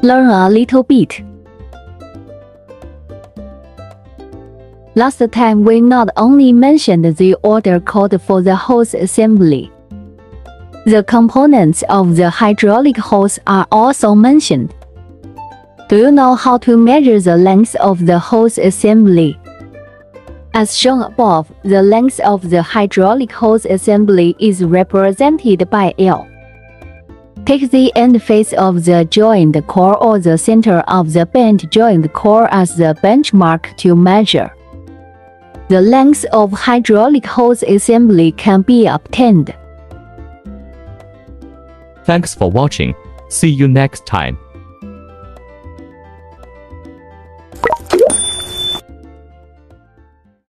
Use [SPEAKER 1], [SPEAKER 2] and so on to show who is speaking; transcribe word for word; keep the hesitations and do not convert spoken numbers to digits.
[SPEAKER 1] Learn a little bit. Last time we not only mentioned the order code for the hose assembly. The components of the hydraulic hose are also mentioned. Do you know how to measure the length of the hose assembly? As shown above, the length of the hydraulic hose assembly is represented by L. Take the end face of the joint core or the center of the bent joint core as the benchmark to measure. The length of hydraulic hose assembly can be obtained.
[SPEAKER 2] Thanks for watching. See you next time.